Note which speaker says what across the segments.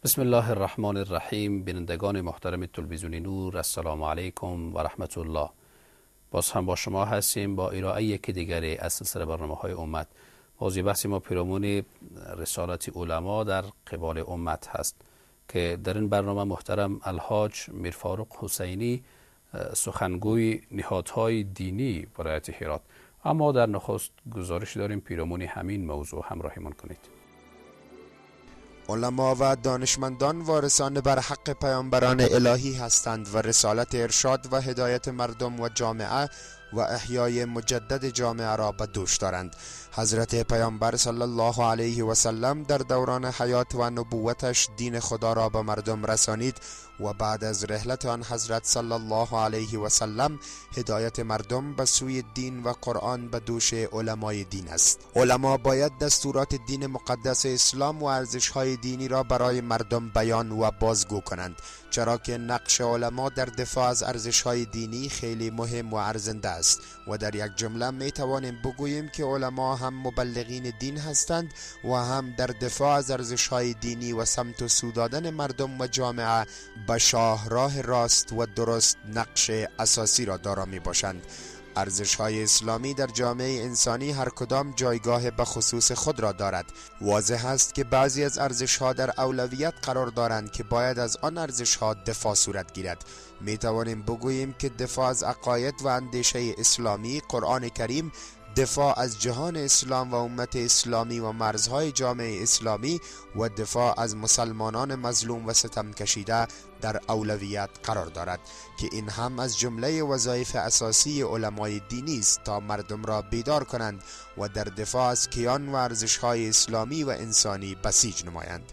Speaker 1: بسم الله الرحمن الرحیم. بینندگان محترم تلویزیون نور، السلام علیکم و رحمت الله. باز هم با شما هستیم با ارائه یکی دیگری از سلسله برنامه‌های امت. موضوع بحث ما پیرامون رسالت علما در قبال امت هست که در این برنامه محترم الحاج میرفاروق حسینی سخنگوی نهادهای دینی ولایت هرات. اما در نخست گزارش داریم پیرامون همین موضوع همراهیمان کنید.
Speaker 2: علما و دانشمندان وارثان بر حق پیامبران الهی هستند و رسالت ارشاد و هدایت مردم و جامعه و احیای مجدد جامعه را به دوش دارند. حضرت پیامبر صلی الله علیه و سلم در دوران حیات و نبوتش دین خدا را به مردم رسانید و بعد از رحلت آن حضرت صلی الله علیه و سلم هدایت مردم به سوی دین و قرآن به دوش علمای دین است. علما باید دستورات دین مقدس اسلام و ارزش‌های دینی را برای مردم بیان و بازگو کنند، چرا که نقش علما در دفاع از ارزش‌های دینی خیلی مهم و ارزنده است و در یک جمله می توانیم بگوییم که علما هم مبلغین دین هستند و هم در دفاع از ارزش‌های دینی و سمت و سو دادن مردم و جامعه به شاهراه راست و درست نقش اساسی را دارا می باشند. ارزش‌های اسلامی در جامعه انسانی هر کدام جایگاه به خصوص خود را دارد. واضح است که بعضی از ارزش‌ها در اولویت قرار دارند که باید از آن ارزش‌ها دفاع صورت گیرد. می توانیم بگوییم که دفاع از عقاید و اندیشه اسلامی، قرآن کریم، دفاع از جهان اسلام و امت اسلامی و مرزهای جامعه اسلامی و دفاع از مسلمانان مظلوم و ستم کشیده در اولویت قرار دارد که این هم از جمله وظایف اساسی علمای دینی است تا مردم را بیدار کنند و در دفاع از کیان و ارزش‌های اسلامی و انسانی بسیج نمایند.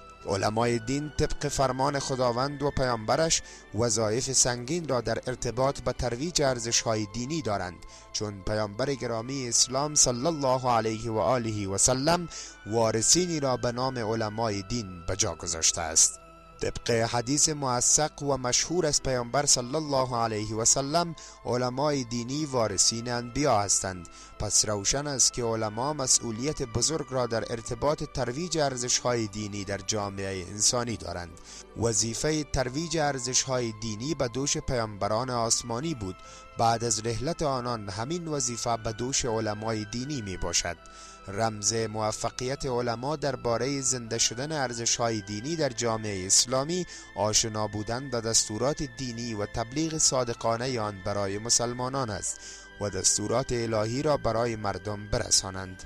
Speaker 2: علمای دین طبق فرمان خداوند و پیامبرش وظایف سنگین را در ارتباط به ترویج ارزش‌های دینی دارند، چون پیامبر گرامی اسلام صلی الله علیه و آله و سلم وارثینی را به نام علمای دین به جا گذاشته است. طبق حدیث موثق و مشهور از پیامبر صلی الله علیه و سلم علمای دینی وارثین انبیا هستند. پس روشن است که علما مسئولیت بزرگ را در ارتباط ترویج ارزش‌های دینی در جامعه انسانی دارند. وظیفه ترویج ارزش‌های دینی به دوش پیامبران آسمانی بود. بعد از رحلت آنان همین وظیفه به دوش علمای دینی می باشد. رمز موفقیت علما درباره زنده شدن ارزش‌های دینی در جامعه اسلامی آشنا بودن به دستورات دینی و تبلیغ صادقانه آن برای مسلمانان است و دستورات الهی را برای مردم برسانند.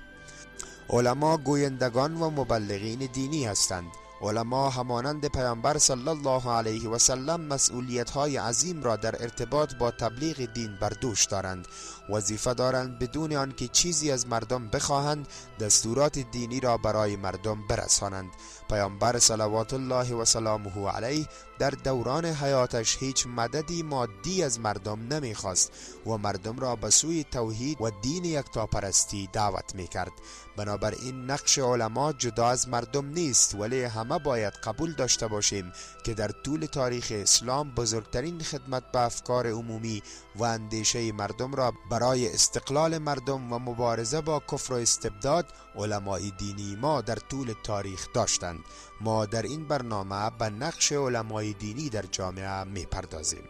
Speaker 2: علما گویندگان و مبلغین دینی هستند. علما همانند پیامبر صلی الله علیه و سلم مسئولیت‌های عظیم را در ارتباط با تبلیغ دین بر دوش دارند. وظیفه دارند بدون آنکه چیزی از مردم بخواهند دستورات دینی را برای مردم برسانند. پیامبر صلوات الله و سلامه علیه در دوران حیاتش هیچ مددی مادی از مردم نمیخواست و مردم را به سوی توحید و دین یکتاپرستی دعوت میکرد. بنابراین نقش علما جدا از مردم نیست، ولی همه باید قبول داشته باشیم که در طول تاریخ اسلام بزرگترین خدمت به افکار عمومی و اندیشه مردم را برای استقلال مردم و مبارزه با کفر و استبداد علمای دینی ما در طول تاریخ داشتند. ما در این برنامه به نقش علمای دینی در جامعه می پردازیم.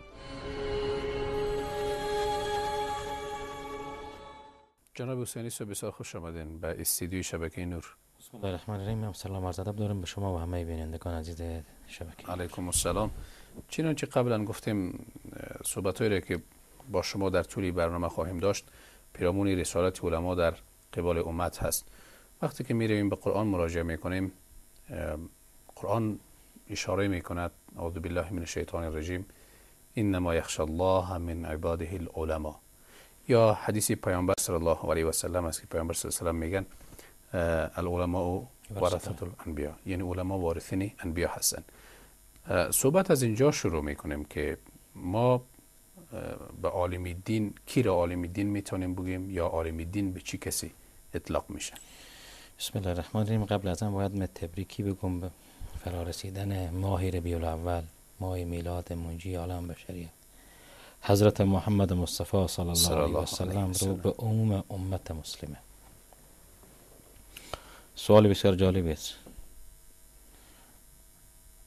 Speaker 1: جناب حسینی بسیار خوش آمدین به استودیوی شبکه نور.
Speaker 3: بسم الله الرحمن الرحیم. سلام عرض ادب دارم به شما و همه بینندگان عزیز شبکه.
Speaker 1: علیکم السلام. چنانچه قبلا گفتیم صحبت‌هایی را که با شما در طول برنامه خواهیم داشت پیرامون رسالت علما در قبال امت هست. وقتی که می‌رویم به قرآن مراجعه می‌کنیم، قرآن اشاره می‌کند اعوذ بالله من الشیطان الرجیم انما یخشی الله من عباده العلماء، یا حدیث پیامبر صلی الله علیه و سلم است که پیامبر صلی الله علیه و سلم میگن العلماء ورثة الانبیاء، یعنی علما وارثین انبیا هستند. صحبت از اینجا شروع میکنیم که ما به عالم دین کی را عالم دین میتونیم بگیم یا عالم دین به چی کسی اطلاق میشه؟
Speaker 3: بسم الله الرحمن الرحیم. قبل از آن باید تبریکی بگم به فرارسیدن ماه ربیع الاول، ماه میلاد منجی عالم بشریه، حضرت محمد مصطفی صلی الله علیه و سلم رو به عموم امت مسلمه. سوال بسیار جالبی است.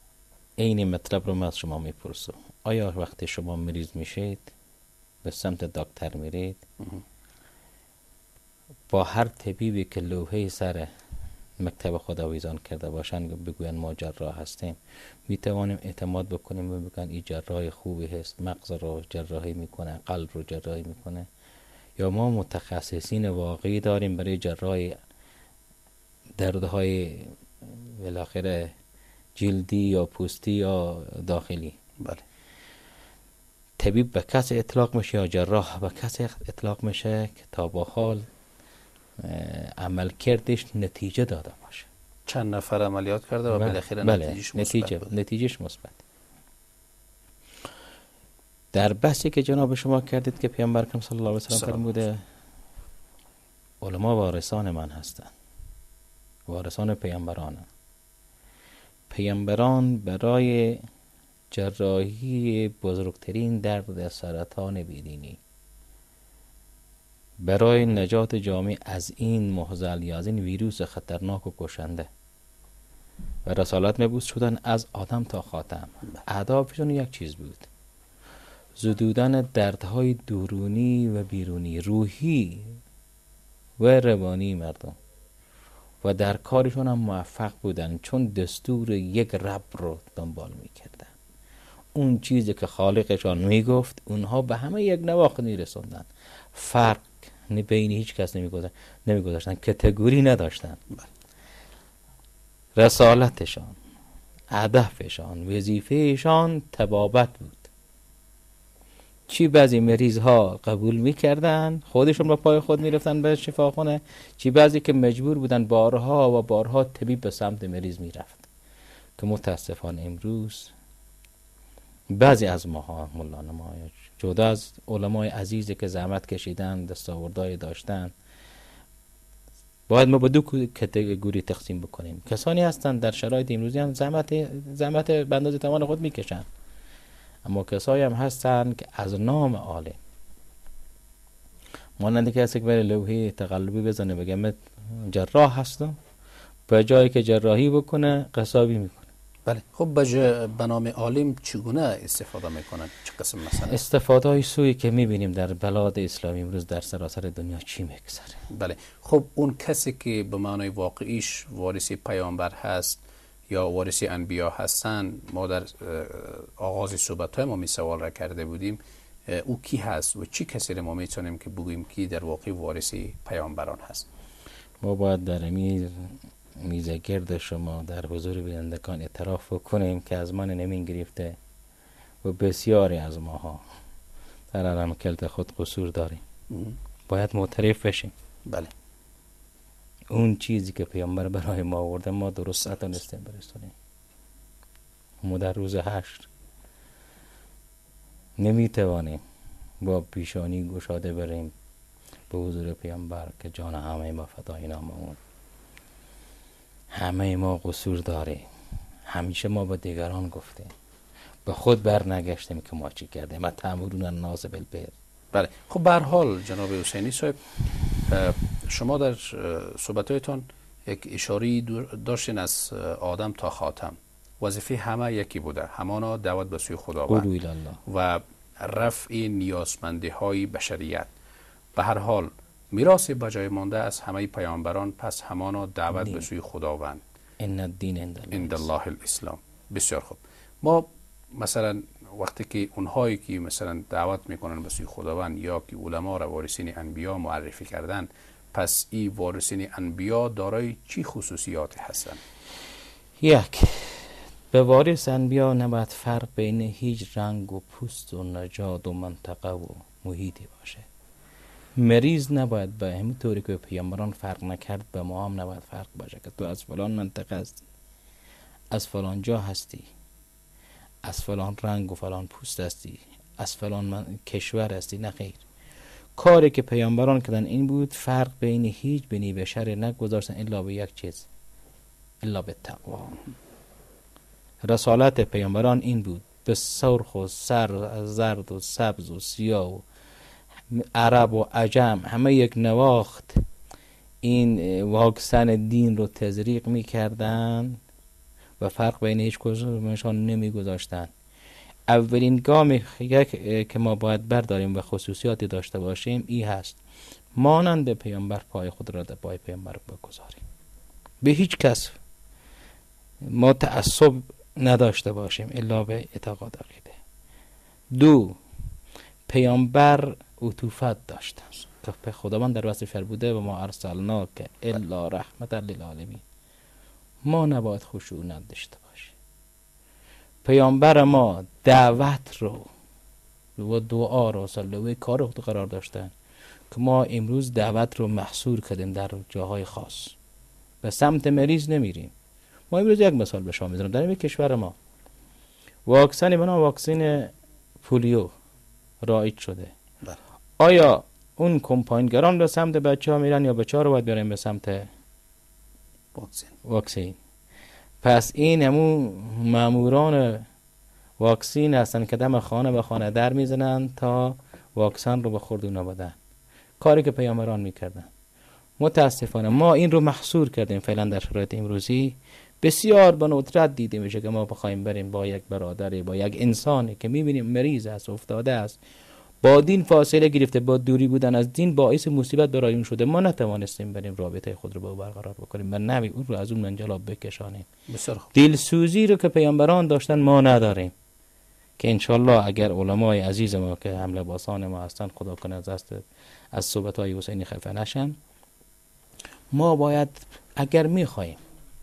Speaker 3: این مطلب رو من از شما میپرسم. آیا وقتی شما مریض میشید به سمت دکتر میرید، با هر طبیبی که لوحه سر مکتب خداویزان کرده باشن بگوین ما جراح هستیم، میتوانیم اعتماد بکنیم و بگن این جراح خوبی هست، مغز رو جراحی میکنه، قلب رو جراحی میکنه؟ یا ما متخصصین واقعی داریم برای جراحی دردهای بالاخره جلدی یا پوستی یا داخلی؟
Speaker 1: بله.
Speaker 3: طبیب به کسی اطلاق میشه یا جراح به کسی اطلاق میشه که تا با حال عمل کردش نتیجه داده باشه.
Speaker 1: چند نفر عملیات کرده و بالاخره
Speaker 3: نتیجهش مثبت. در بحثی که جناب شما کردید که پیامبر اکرم صلی الله علیه و سلم فرموده علما وارثان من هستند، وارثان پیامبرانند. پیامبران برای جراحی بزرگترین درد سرطان بیدینی، برای نجات جامعه از این معضل یا از این ویروس خطرناک و کشنده و رسالت مبعوث شدن از آدم تا خاتم. اهدافشون یک چیز بود: زدودن دردهای درونی و بیرونی، روحی و روانی مردم. و در کارشون هم موفق بودن، چون دستور یک رب رو دنبال میکردن. اون چیزی که خالقشان میگفت اونها به همه یک نواخت میرسوندن. فرق بین هیچ کس نمیگذاشتن، کتگوری نداشتن. رسالتشان، هدفشان، وظیفهشان طبابت بود. چی بعضی مریض ها قبول میکردن، خودشون با پای خود میرفتن به شفاخانه، چی بعضی که مجبور بودن بارها و بارها طبیب به سمت مریض میرفت. که متاسفانه امروز بعضی از ماها ملان ما جدا از علمای عزیزی که زحمت کشیدن، دستاوردهای داشتن، باید ما به دو کتگوری تقسیم بکنیم. کسانی هستند در شرایط امروزی هم زحمت به اندازه توان خود میکشن، اما کسایی هم هستند که از نام عالم، مانند کسی که برای لوحه تقلبی بزنه بگه من جراح هستم، به جایی که جراحی بکنه قصابی میکنه.
Speaker 1: بله. خب به نام عالم چگونه استفاده میکنن؟ چه قسم مثلا
Speaker 3: استفاده های سوی که میبینیم در بلاد اسلامی امروز در سراسر دنیا چی میگذره؟
Speaker 1: بله. خب اون کسی که به معنای واقعیش وارث پیامبر هست یا وارث انبیا هستن، ما در آغاز صحبت‌های ما می سوال را کرده بودیم، او کی هست و چی کسی را ما میتونیم که بگوییم که در واقع وارث پیامبران هست؟
Speaker 3: ما باید در میزه گرد شما در حضور بینندگان اعتراف کنیم که از من نمین گرفته و بسیاری از ماها در علم کلت خود قصور داریم. باید معترف بشیم.
Speaker 1: بله.
Speaker 3: اون چیزی که پیامبر برای ما آورده ما درست نتونستیم برسونیم. ما در روز حشر نمیتوانیم با پیشانی گشاده بریم به حضور پیامبر که جان همه ما فدای نام اون. همه ما قصور داریم. همیشه ما با دیگران گفتیم، به خود برنگشتیم که ما چی کردیم. ما تأمرون الناس بالبر.
Speaker 1: بله. خب به هر حال جناب حسینی صاحب، شما در صحبت‌هایتان یک اشاره داشتین از آدم تا خاتم. وظیفه همه یکی بوده، همانا دعوت به سوی خداوند و رفع نیازمندی‌های بشریت. به هر حال میراث بجای مانده از همه پیامبران پس همانا دعوت به سوی خداوند.
Speaker 3: ان الدین
Speaker 1: عند الله الاسلام. بسیار خوب. ما مثلا وقتی که اونهایی که مثلا دعوت میکنن به سوی خداوند یا که علما را وارثین انبیا معرفی کردن، پس این وارثین انبیا دارای چی خصوصیاتی هستند؟
Speaker 3: یک، به وارث انبیا نباید فرق بین هیچ رنگ و پوست و نژاد و منطقه و محیطی باشه. مریض نباید به همین طوری که پیامبران فرق نکرد به ما هم نباید فرق باشه که تو از فلان منطقه هستی، از فلان جا هستی، از فلان رنگ و فلان پوست هستی، از فلان کشور هستی. نه خیر. کاری که پیامبران کردن این بود، فرق بین هیچ بنی بشر نگذاشتن الا به یک چیز، الا به تقوا. رسالت پیامبران این بود، به سرخ و زرد و سبز و سیاه و عرب و عجم همه یک نواخت این واکسن دین رو تزریق می کردن و فرق بین هیچ کدومشان نمیگذاشتند. اولین گام که ما باید برداریم و خصوصیاتی داشته باشیم این هست: مانند پیامبر پای خود را در پای پیامبر بگذاریم، به هیچ کس ما تعصب نداشته باشیم الا به اعتقاد عقیده. دو، پیامبر عطوفت داشتن که خداوند در وصف بوده و ما ارسلناک الا رحمت للعالمین. ما نباید خشونت داشته باشیم. پیامبر ما دعوت رو و دعا رو سلوه کار رو قرار داشتن که ما امروز دعوت رو محصور کردیم در جاهای خاص، به سمت مریض نمیریم. ما امروز یک مثال به شما میزنم. در این کشور ما واکسنی به نام واکسن پولیو رایج شده. آیا اون کمپاینگران به سمت بچه ها میرن یا بچه ها رو باید بیاریم به سمت واکسین؟ پس این همون ماموران واکسین هستن که دم خانه به خانه در میزنن تا واکسن رو به خورد اونا بدن، کاری که پیامبران میکردن. متاسفانه ما این رو محصور کردیم فعلا در شرایط امروزی. بسیار به ندرت دیده میشه که ما بخوایم بریم با یک برادری، با یک انسانی که میبینیم مریض است، افتاده است، با دین فاصله گرفته، با دوری بودن از دین باعث مصیبت برای اون شده، ما نتوانستیم بریم رابطه خود رو با او برقرار بکنیم و نمی اون رو از اون منجلاب بکشانیم. دلسوزی رو که پیامبران داشتن ما نداریم، که انشالله اگر علمای عزیز ما که هم لباسان ما هستن، خدا کنه از صحبت‌های حسینی خفه نشن، ما باید اگر میخوایم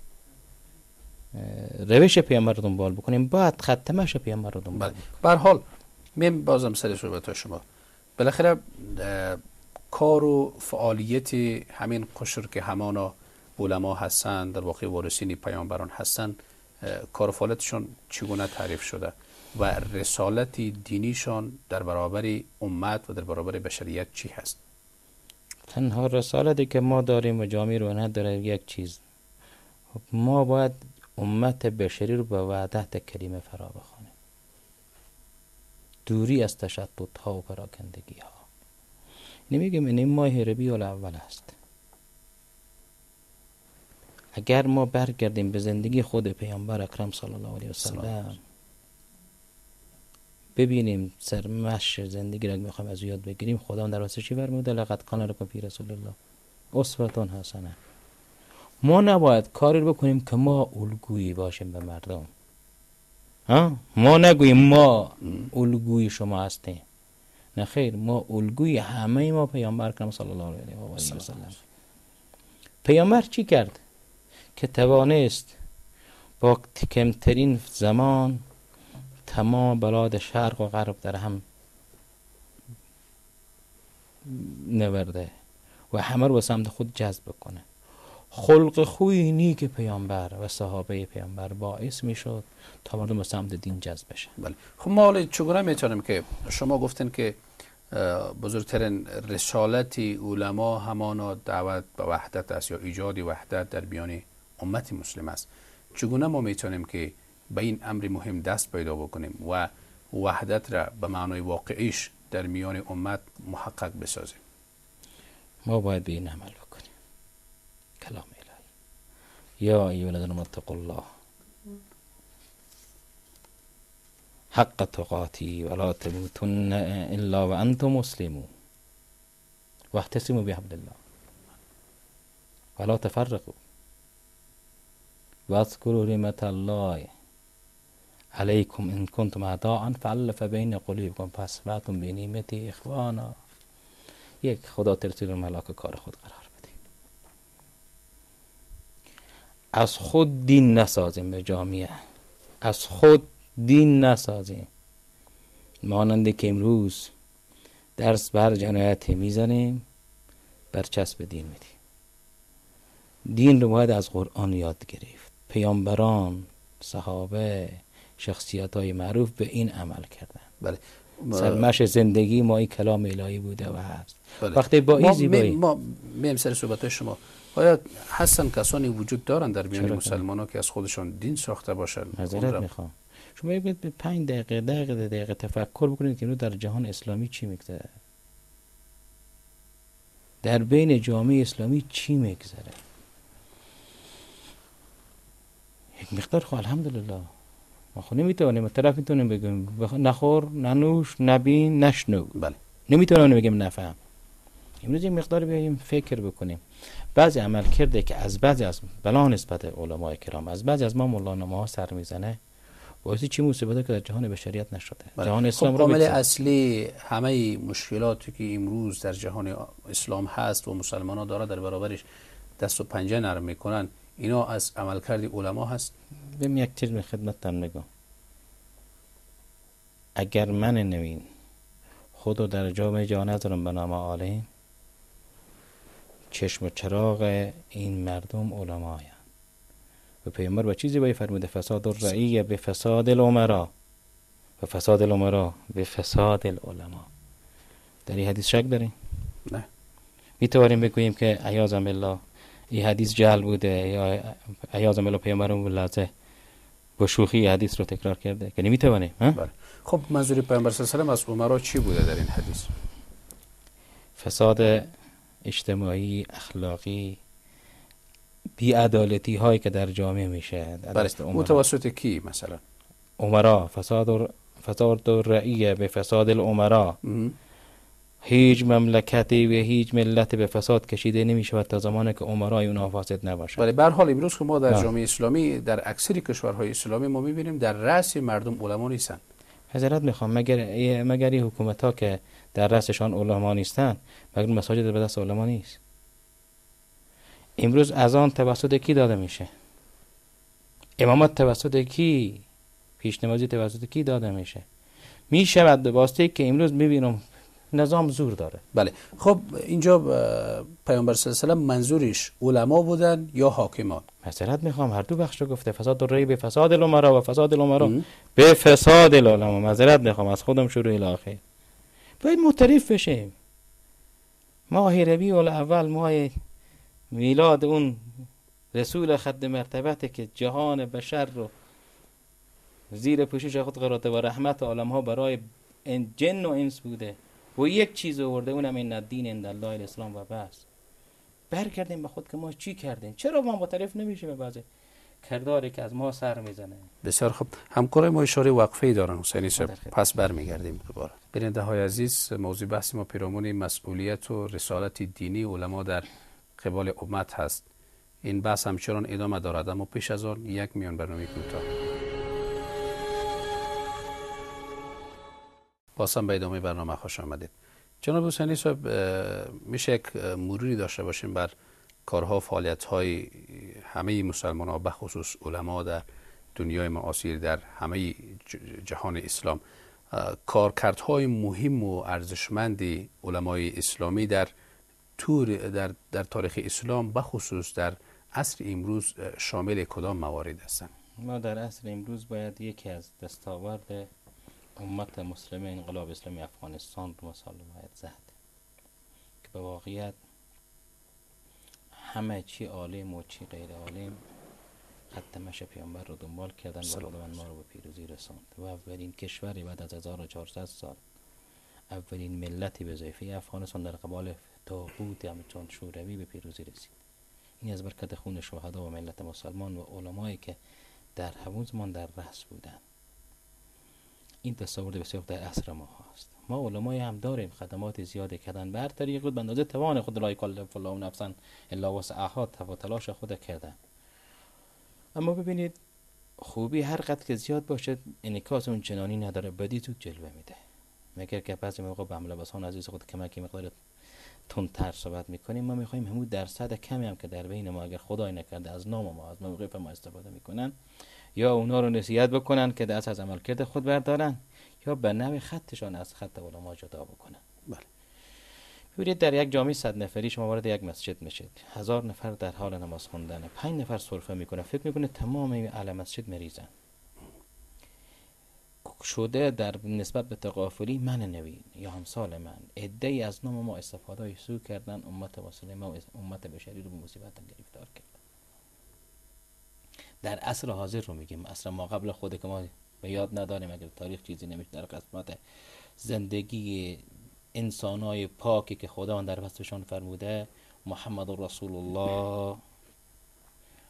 Speaker 3: روش پیامبر رو دنبال بکنیم باید خط مشی پیامبر رو دنبال بکنیم.
Speaker 1: به هر حال میم بازم سر صحبت شما، بالاخره کار و فعالیت همین قشر که همانا علما هستن، در واقع وارثین پیامبران هستن، کار و فعالیتشون چگونه تعریف شده و رسالت دینیشان در برابر امت و در برابر بشریت چی هست؟
Speaker 3: تنها رسالتی که ما داریم و جامعه رو نداره یک چیز: ما باید امت بشری رو به وحدت کلمه فرا بخوانیم، دوری از تشتت ها و پراکندگی ها. نمیگم این ماه ربیع الاول است. اگر ما برگردیم به زندگی خود پیامبر اکرم صلی الله علیه وسلم، ببینیم سرمش زندگی را میخوایم از یاد بگیریم، خدا در واسه چی فرموده؟ لقد کان لکم فی رسول الله اسوة حسنه. ما نباید کاری رو بکنیم که ما الگویی باشیم به مردم. ما نگوییم ما الگوی شما هستیم، نه خیر، ما الگوی همه ما پیامبر اکرم صلی الله علیه و آله و سلم. پیامبر چی کرد که توانست با کمترین زمان تمام بلاد شرق و غرب در هم نورده و همه رو به سمت خود جذب کنه؟ خلق خوی نیک پیامبر و صحابه پیامبر باعث میشد تا مردم به سمت دین جذب بشن.
Speaker 1: بله. خب ما حالا چگونه میتونیم که شما گفتین که بزرگترین رسالت علما همانا دعوت به وحدت است یا ایجاد وحدت در میان امت مسلم است، چگونه ما میتونیم که به این امر مهم دست پیدا بکنیم و وحدت را به معنای واقعیش در میان امت محقق بسازیم؟
Speaker 3: ما باید به این عمل بکنیم. کلام الهی: یا ایها الذین اتقوا الله حق تقاته ولا تموتن الا وانتم مسلمون واعتصموا بحبل الله ولا تفرقوا واذكروا نعمت الله علیکم ان کنتم اعداء فالف بین قلوبکم فاصبحتم بنعمته اخوانا. یک، خدا ترسیل ملاک کار خود قرار بدیم. از خود دین نسازیم به جامعه، از خود دین نسازیم. مانند که امروز درس بر جنایت میزنیم، برچسب دین میدیم. دین رو باید از قرآن یاد گرفت. پیامبران، صحابه، شخصیت های معروف به این عمل کردن.
Speaker 1: بله.
Speaker 3: سرمش زندگی ما این کلام الهی بوده و هست.
Speaker 1: بله.
Speaker 3: وقتی با این زیبایی
Speaker 1: ما میم سر صحبت شما، آیا هستن کسانی وجود دارن در میان مسلمان ها که از خودشان دین ساخته باشن؟
Speaker 3: معذرت میخوام، شما بگید به 5 دقیقه تفکر بکنید که در جهان اسلامی چی میگذره، در بین جامعه اسلامی چی میگذره. یک مقدار خب الحمدلله. ما خب نمیتونیم طرف میتونیم بگیم نخور، ننوش، نبین، نشنو.
Speaker 1: بله.
Speaker 3: نمیتونیم بگیم نفهم. امروز یک مقدار بیاییم فکر بکنیم. بعضی عمل کرده که از بعضی از بلا نسبت علمای کرام، از بعضی از ما مولانا سر میزنه، باعث چی مصیبته که در جهان بشریت نشده.
Speaker 1: بله.
Speaker 3: جهان اسلام
Speaker 1: خب عامل
Speaker 3: رو
Speaker 1: اصلی همه مشکلاتی که امروز در جهان اسلام هست و مسلمان‌ها داره در برابرش دست و پنجه نرم میکنن، اینا از عملکرد علما هست.
Speaker 3: ببین یک چیز می خدمتتان میگم، اگر من نوین خودو در جامعه جا نذارم به نام عالم، چشم و چراغ این مردم علماء و پیامبر با چیزی باید فرموده فساد الرعیه به فساد الامرا و فساد الامرا به فساد العلماء. در این حدیث شک داریم؟
Speaker 1: نه.
Speaker 3: میتوانیم بگوییم که عیاذا بالله این حدیث جهل بوده یا عیاذا بالله پیامبر اون لحظه با شوخی حدیث رو تکرار کرده که نمیتوانیم؟
Speaker 1: بله. خب منظور پیامبر صلی الله علیه و آله از امرا چی بوده در این حدیث؟
Speaker 3: فساد اجتماعی، اخلاقی، بی‌عدالتی هایی که در جامعه میشه.
Speaker 1: متوسط کی مثلا؟
Speaker 3: امرا، فساد الرعیه به فساد الامرا. هیچ مملکتی و هیچ ملت به فساد کشیده نمیشود تا زمانی که امرای اونها فاسد نباشند.
Speaker 1: ولی به هر حال امروز که ما در جامعه اسلامی در اکثر کشورهای اسلامی ما میبینیم در رأس مردم علما نیستن.
Speaker 3: حضرت میخوام مگر این حکومت ها که در رأسشان علما نیستن، مگر مساجد به دست علما نیست؟ امروز اذان توسط کی داده میشه؟ امامت توسط کی؟ پیشنمازی توسط کی داده میشه؟ میشود به واسطه که امروز میبینم نظام زور داره.
Speaker 1: بله. خب اینجا پیامبر صلی الله علیه و آله منظورش علما بودن یا حاکمان؟
Speaker 3: معذرت میخوام هر دو بخش رو گفته، فساد الرعیه به فساد الامرا و فساد الامرا به فساد العلماء. معذرت میخوام از خودم شروع الی آخر. باید معترف بشیم ماه ربیع الاول ماه میلاد اون رسول خد مرتبته که جهان بشر رو زیر پوشش خود قرار داده و رحمت عالم‌ها برای جن و انس بوده و یک چیز آورده، اونم این الدین عند الله الاسلام و بس. برگردیم به خود که ما چی کردیم؟ چرا ما معترف نمیشیم به بعضی کرداری که از ما سر میزنه؟
Speaker 1: بسیار خوب. همکارای ما اشاره وقفه‌ای دارن حسینی صاحب، پس برمیگردیم دوباره. بیننده‌های عزیز، موضوع بحث ما پیرامون مسئولیت و رسالت دینی علما در قبال امت هست. این بحث همچنان ادامه دارد، اما پیش از آن یک میان برنامه کوتاه. بازم به ادامه برنامه خوش آمدید. جناب حسینی صاحب، میشه یک مروری داشته باشیم بر کارها، فعالیت‌های همه مسلمان‌ها به خصوص علما در دنیای معاصر در همه جهان اسلام، کارکردهای مهم و ارزشمند علمای اسلامی در تاریخ اسلام به خصوص در عصر امروز شامل کدام موارد هستند؟
Speaker 3: ما در عصر امروز باید یکی از دستاورد امت مسلمه انقلاب اسلامی افغانستان رو مثال باید زد که به واقعیت همه چی عالم و چی غیر عالم خط مشی پیامبر رو دنبال کردن و خداوند ما رو به پیروزی رساند و اولین کشوری بعد از 1400 سال، اولین ملتی به ضعیفه افغانستان در قبال طاغوت همچون شوروی به پیروزی رسید. این از برکت خون شهدا و ملت مسلمان و علمایی که در همون زمان در رأس بودن. این تصور بسیار در عصر ما هست. ما علمای هم داریم، خدمات زیاده کردن به هر طریق بود، به اندازه توان خود، لا یکلف الله نفسا الا وسعها، تلاش خود کردن. اما ببینید خوبی هر قدر که زیاد باشه انعکاس اون چنانی نداره، بدی تو جلوه میده. مگر که بعضی موقع به حمله بسان عزیز خود کمکی مقدار تندتر صحبت میکنیم، ما میخوایم همون درصد کمی هم که در بین ما اگر خدای نکرده از نام ما، از موقف ما استفاده میکنن، یا اونا رو نصیحت بکنن که دست از عملکرد خود بردارن، یا به نوع خطشان از خط علما جدا بکنن.
Speaker 1: بله.
Speaker 3: ببینید در یک جامعه 100 نفری شما وارد یک مسجد میشید، 1000 نفر در حال نماز خوندن، 5 نفر سرفه میکنه، فکر میکنه تمام اهل مسجد مریضن. شده در نسبت به تغافلی من نوین یا همسال من عده‌ای از نام ما استفاده سو کردن، امت مسلمه و امت بشری رو به مصیبت گرفتار کردن. در عصر حاضر رو میگیم، عصر ما قبل خود که ما به یاد نداریم، اگر تاریخ چیزی نمیشه در قسمت زندگی انسانای پاکی که خداوند در وصفشان فرموده محمد رسول الله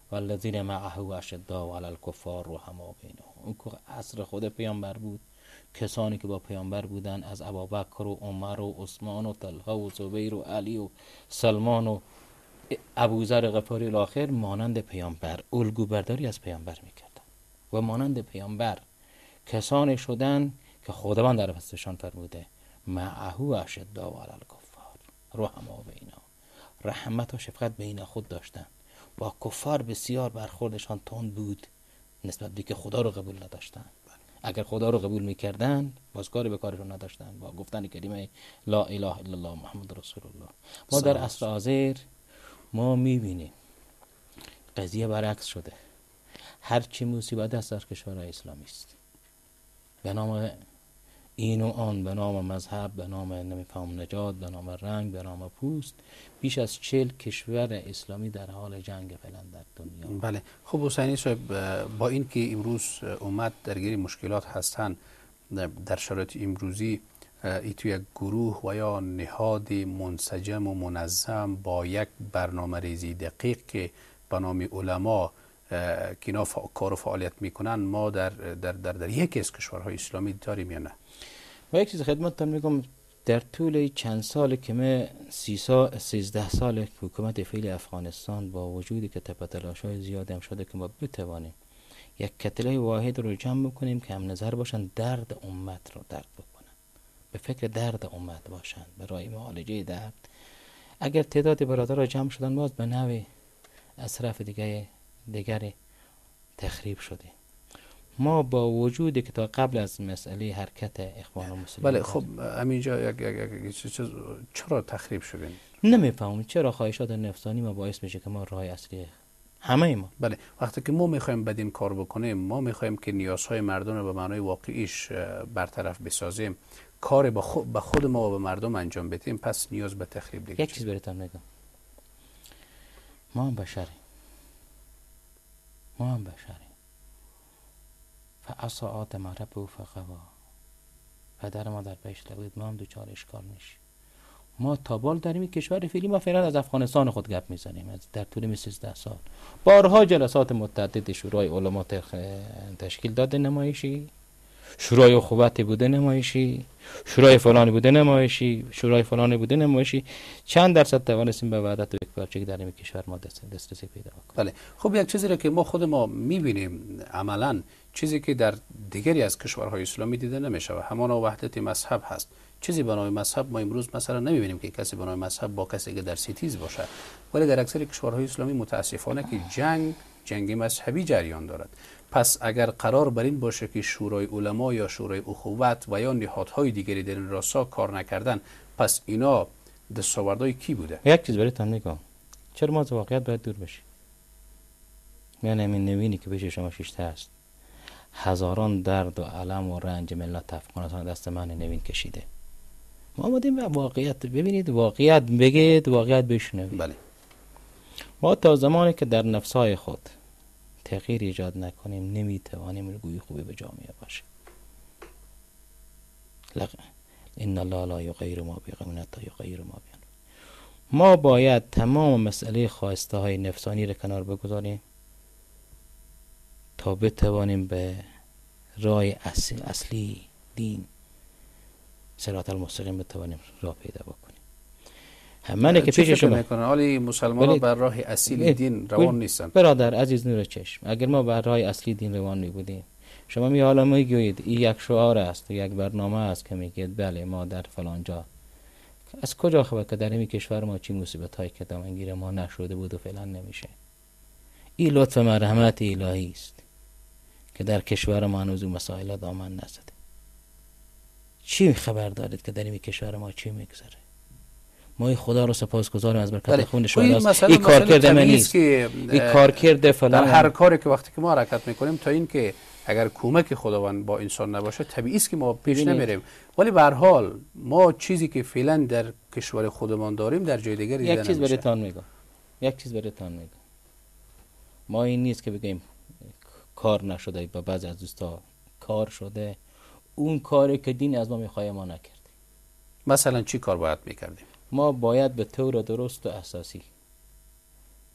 Speaker 3: والذین معه اشداء علی الکفار رحماء بینهم. اون که عصر خود پیامبر بود، کسانی که با پیامبر بودن از ابوبکر و عمر و عثمان و طلحه و زبیر و علی و سلمان و ابوذر غفاری الاخر مانند پیامبر الگو برداری از پیامبر میکردن و مانند پیامبر کسانی شدن که خداوند در پسشان فرموده معه اشداء علی الکفار رحماء بینهم، رحمت و شفقت بین خود داشتن. با کفار بسیار برخوردشان تند بود نسبت به که خدا رو قبول نداشتن. اگر خدا رو قبول میکردن باز کاری به کارشون نداشتن با گفتن کلمه لا اله الا الله محمد رسول الله. ما در عصر حاضر ما میبینیم قضیه برعکس شده. هرچی مصیبت است در کشورهای اسلامی است، به نام این و آن، به نام مذهب، به نام نمیفهم نجات، به نام رنگ، به نام پوست، بیش از 40 کشور اسلامی در حال جنگ فعلا در دنیا.
Speaker 1: بله. خب حسینی صاحب، با این که امروز امت درگیر مشکلات هستند، در شرایط امروزی ای تو یک گروه و یا نهاد منسجم و منظم با یک برنامه ریزی دقیق که به نام علما که اینا کار و فعالیت میکنن، ما در یکی از کشورهای اسلامی داریم یا نه؟
Speaker 3: و یک چیز خدمتتون میگم، در طول چند سال که ما 13 سال حکومت فعلی افغانستان با وجودی که تلاش‌های زیادی هم شده که ما بتوانیم یک کتله واحد رو جمع بکنیم که هم نظر باشن، درد امت رو درک بکنن، به فکر درد امت باشن برای معالجه درد. اگر تعداد برادر رو جمع شدن باز به نوع از طرف دیگر تخریب شده. ما با وجودی که تا قبل از مسئله حرکت اخوان المسلمین،
Speaker 1: بله. خب همینجا چرا تخریب شدین؟
Speaker 3: نمیفهمم چرا خواهشات نفسانی ما باعث میشه که ما راه اصلی همه ما.
Speaker 1: بله. وقتی که ما میخوایم بدین کار بکنیم، ما میخوایم که نیازهای مردم رو به معنای واقعیش برطرف بسازیم، کار به خود ما و به مردم انجام بدیم، پس نیاز به تخریب دیگه.
Speaker 3: یک چیز براتون میگم، ما هم بشریم، فعصا آدم ربه فغوا، پدر ما در پیش لبود، ما هم دوچار اشکال میشه. ما تابال در این کشور فعلی ما فعلا از افغانستان خود گپ میزنیم. از در طول 13 سال بارها جلسات متعدد شورای علما تشکیل داده، نمایشی شورای اخوتی بوده، نمایشی شورای فلانی بوده، نمایشی شورای فلانی بوده، نمایشی. چند درصد توانستیم به وحدت و یکپارچگی در این کشور ما دسترسی پیدا کنیم؟
Speaker 1: بله. خب یک چیزی را که ما خود ما میبینیم عملاً، چیزی که در دیگری از کشورهای اسلامی دیده نمیشه و همان وحدت مذهب هست. چیزی به نام مذهب ما امروز مثلا نمیبینیم که کسی به نام مذهب با کسی که در ستیز باشه، ولی در اکثر کشورهای اسلامی متاسفانه که جنگ مذهبی جریان دارد. پس اگر قرار بر این باشه که شورای علما یا شورای اخوت و یا نهادهای دیگری در این راستا کار نکردن، پس اینا دستاوردهای کی بوده؟
Speaker 3: یک چیز براتون میگم، چرا ما از واقعیت باید دور بشیم؟ من همین نوینی که پیش شما شیشته است، هزاران درد و علم و رنج ملت افغانستان دست من نوین کشیده. ما آمدیم به واقعیت ببینید، واقعیت بگید، واقعیت بشنوید.
Speaker 1: بله.
Speaker 3: ما تا زمانی که در نفسای خود تغییر ایجاد نکنیم نمیتوانیم الگوی خوبی به جامعه باشیم. ان الله لا یغیر ما بقوم حتی یغیر ما بانفسهم. ما باید تمام مسئله خواسته های نفسانی را کنار بگذاریم تا بتوانیم به راه اصلی دین صراط المستقیم بتوانیم راه پیدا بکنیم. همه که پیش شما
Speaker 1: میکنن حالی مسلمانان بر راه اصلی دین روان نیستن.
Speaker 3: برادر عزیز نور چشم، اگر ما بر راه اصلی دین روان می بودیم، شما می حالا میگویید این یک شعار است، یک برنامه است که میگید بله ما در فلان جا، از کجا خبر که در این کشور ما چی مصیبت های که دامنگیر ما نشده بود و فعلا نمیشه؟ این لطف مرحمت الهی است که در کشور ما هنوز مسائل دامن نزده. چی خبر دارید که در این کشور ما چی میگذره؟ ما خدا رو سپاسگزاریم از برکت خون شما. این کار کرده من نیست، این کار کرده فلان.
Speaker 1: در هر کاری که وقتی که ما حرکت میکنیم، تا این که اگر کمک خداوند با انسان نباشه طبیعی است که ما پیش نمیریم، ولی به هر حال ما چیزی که فعلا در کشور خودمان داریم در جای دیگر دیده نمیشه.
Speaker 3: یک چیز براتون میگم، ما این نیست که بگیم کار نشده، با بعضی از دوستا کار شده، اون کاری که دین از ما میخواد ما نکردیم.
Speaker 1: مثلا چی کار باید میکردیم؟
Speaker 3: ما باید به طور درست و اساسی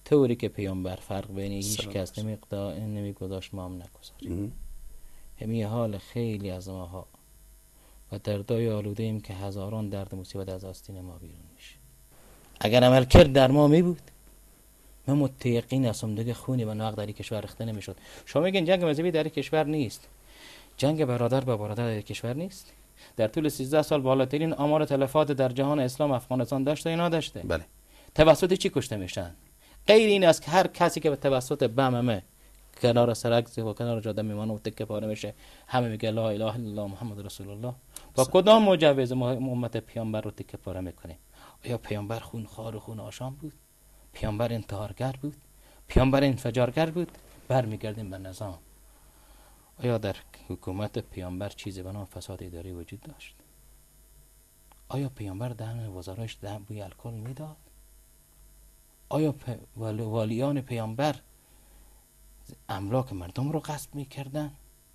Speaker 3: طوری که پیامبر فرق بین هیچ کس نمیگذاشت ما هم نگذاریم. همین حال خیلی از ماها و دردای آلوده ایم که هزاران درد مصیبت از آستین ما بیرون میشه. اگر عمل کرد در ما می بود، من متیقین هستم دیگه خونی و ناق در این کشور ریخته نمیشد. شما میگین جنگ مذهبی در این کشور نیست، جنگ برادر با برادر در این کشور نیست. در طول 13 سال بالاترین آمار تلفات در جهان اسلام افغانستان داشته یا نداشته؟
Speaker 1: بله.
Speaker 3: توسط چی کشته میشن؟ غیر این است که هر کسی که به توسط بممه کنار سرک و کنار جاده میمانه و تکه پاره میشه، همه میگه لا اله الا الله محمد رسول الله. با کدام مجوز امت پیامبر رو تکه پاره میکنه؟ آیا پیامبر خونخوار و خون آشام بود؟ پیامبر انتحارگر بود؟ پیامبر انفجارگر بود؟ برمیگردیم به نظام. آیا در حکومت پیامبر چیزی به نام فساد اداری وجود داشت؟ آیا پیامبر دهن وزرایش بوی الکل میداد؟ آیا والیان پیامبر املاک مردم رو غصب میکردن؟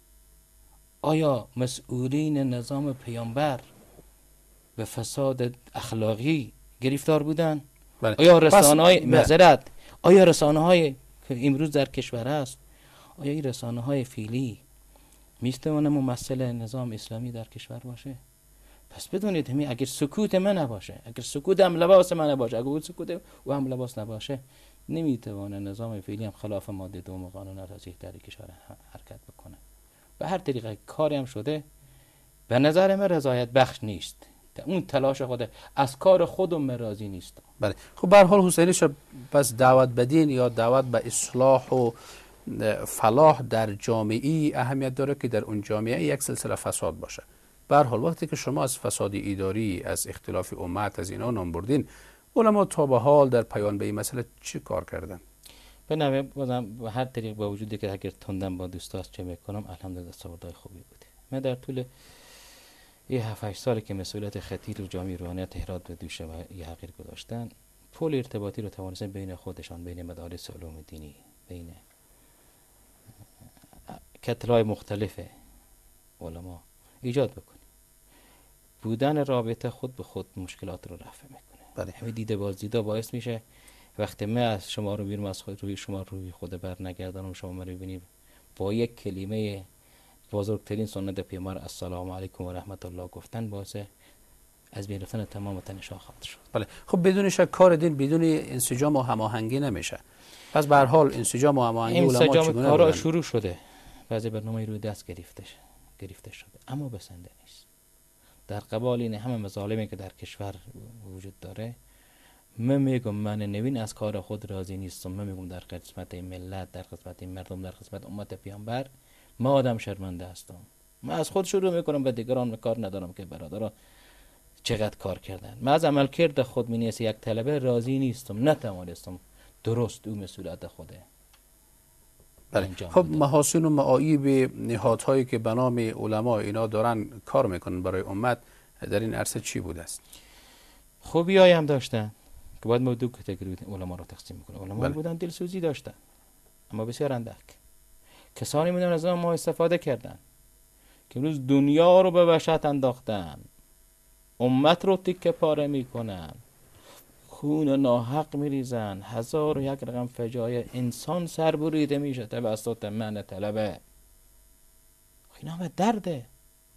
Speaker 3: آیا مسئولین نظام پیامبر به فساد اخلاقی گرفتار بودن؟
Speaker 1: بله.
Speaker 3: آیا رسانه‌های معذرت، آیا رسانه‌های که امروز در کشور است، آیا این رسانه‌های فیلی میتونه ممثل نظام اسلامی در کشور باشه؟ پس بدونید همین اگر سکوت من نباشه، اگر سکوت هم لباس من نباشه، اگر سکوت و هم لباس نباشه، نمیتونه نظام فعلی هم خلاف ماده دوم قانون اساسی در کشور حرکت بکنه. به هر طریقه کاری هم شده به نظر من رضایت بخش نیست. اون تلاش خود از کار خودم راضی نیستم.
Speaker 1: بله. خب به هر حال حسینی شب پس دعوت به دین یا دعوت به اصلاح و فلاح در جامعه اهمیت داره که در اون جامعه یک سلسله فساد باشه. به هر حال وقتی که شما از فساد اداری، از اختلاف امت، از اینا نام بردین، علما تا به حال در پیان به این مسئله چی کار کردن؟
Speaker 3: به نوع بازم به هر طریق با وجودی که اگر تندم با دوستاست چه میکنم، الحمدلله دستاوردهای خوبی بوده. من در طول یه 7-8 سالی که مسئولیت خطیر و جامعه روحانیت هرات به دوش و یه حقیر گذاشتن، پل ارتباطی رو توانستن بین خودشان، بین مدارس علوم دینی، بین کتلای مختلف علما ایجاد بکنیم. بودن رابطه خود به خود مشکلات رو رفع میکنه.
Speaker 1: بله.
Speaker 3: همین دیده بازدیدا باعث میشه وقتی من از شما رو بیرم از خود روی شما روی خود بر نگردانم، شما من رو ببینید با یک کلمه بزرگترین سنت پیامبر السلام علیکم و رحمت الله گفتن باعث از بین رفتن تمام تنش‌ها خواهد شد.
Speaker 1: بله. خب بدون شک کار دین بدون انسجام و هماهنگی نمیشه. پس به هر حال انسجام و هماهنگی علما چگونه
Speaker 3: کارا شروع شده، بعضی برنامه روی دست گرفته شده، اما بسنده نیست. در قبال این همه مظالمی که در کشور وجود داره، من میگم من نوین از کار خود راضی نیستم. من میگم در قسمت ملت، در قسمت مردم، در قسمت امت پیامبر ما آدم شرمنده هستم. من از خود شروع میکنم، به دیگران کار ندارم که برادرها چقدر کار کردن. من از عمل کرده خود می نیست یک طلبه راضی نیستم، نتوانستم درست او مسئولیت خوده.
Speaker 1: بله. خب محاسن و معایب نهادهایی که به نام علما اینا دارن کار میکنن برای امت در این عرصه چی بوده است؟
Speaker 3: خوبیایی هم داشتن که باید ما دو کاتگوری علما رو تقسیم میکنیم. علما
Speaker 1: بله.
Speaker 3: بودن دلسوزی داشتن اما بسیار اندک. کسانی بودن از ما استفاده کردن که امروز دنیا رو به وحشت انداختن، امت رو تکه پاره میکنن، خون ناحق میریزن، 1001 رقم فجایع انسان سر بریده میشه توسط من طلبه. اینا به درده.